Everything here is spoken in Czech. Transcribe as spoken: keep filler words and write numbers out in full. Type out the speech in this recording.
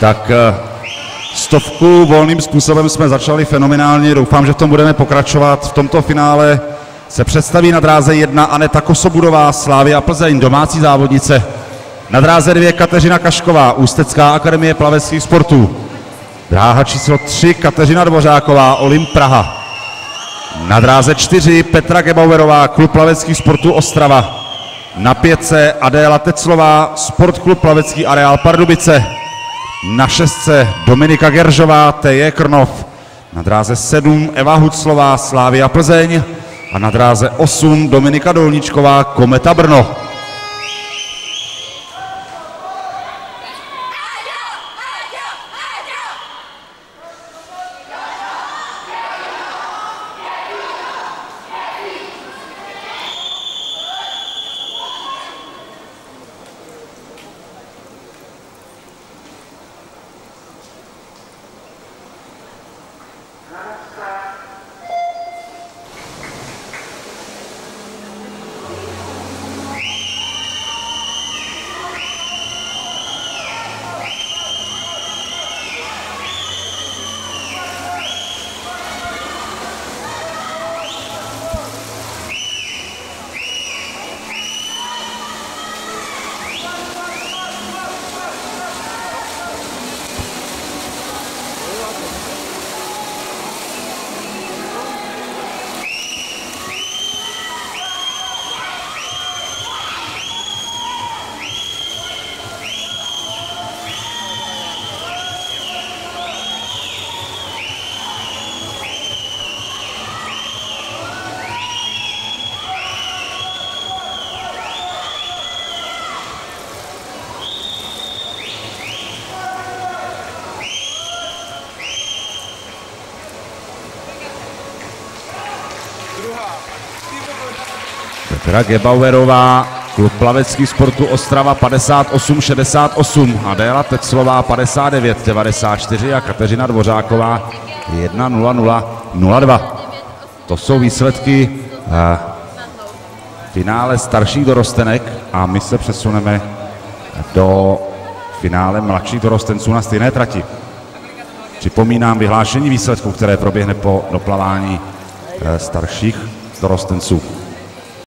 Tak stovku volným způsobem jsme začali fenomenálně, doufám, že v tom budeme pokračovat. V tomto finále se představí na dráze jedna Aneta Kosobudová, Slavia Plzeň, domácí závodnice. Na dráze dvě Kateřina Kašková, Ústecká akademie plaveckých sportů. Dráha číslo tři Kateřina Dvořáková, Olymp Praha. Na dráze čtyři Petra Gebauerová, Klub plaveckých sportů Ostrava. Na pětce Adéla Teclová, Sportklub plavecký areál Pardubice. Na šestce Dominika Geržová, T J Krnov. Na dráze sedm Eva Huclová, Slavia Plzeň. A na dráze osm Dominika Dolníčková, Kometa Brno. Petra Gebauerová, Klub plaveckých sportů Ostrava padesát osm šedesát osm, Adéla Teclová padesát devět devadesát čtyři a Kateřina Dvořáková jedna nula nula nula dva. To jsou výsledky eh, finále starších dorostenek a my se přesuneme do finále mladších dorostenců na stejné trati. Připomínám vyhlášení výsledků, které proběhne po doplavání eh, starších dorostenců.